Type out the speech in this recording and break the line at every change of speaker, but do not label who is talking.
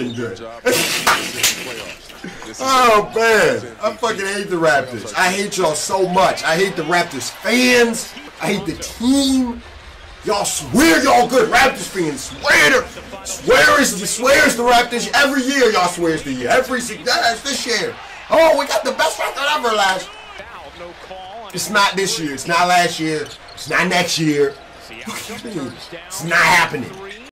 been good. Oh, man. I fucking hate the Raptors. I hate y'all so much. I hate the Raptors fans. I hate the team. Y'all swear y'all good Raptors fans. Swear it's the Raptors. Every year y'all swear it's the year. That's this year. Oh, we got the best record ever last. It's not this year. It's not last year. It's not next year. It's not happening.